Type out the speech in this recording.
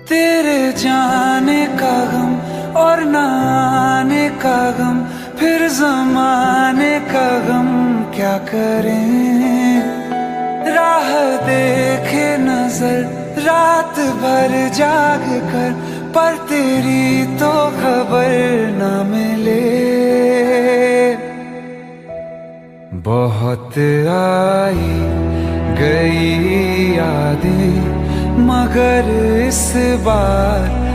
तेरे जाने का गम और न आने का गम, फिर जमाने का गम क्या करें। राह देखे नजर रात भर जाग कर, पर तेरी तो खबर न मिले। बहुत आई गई यादें, मगर इस बार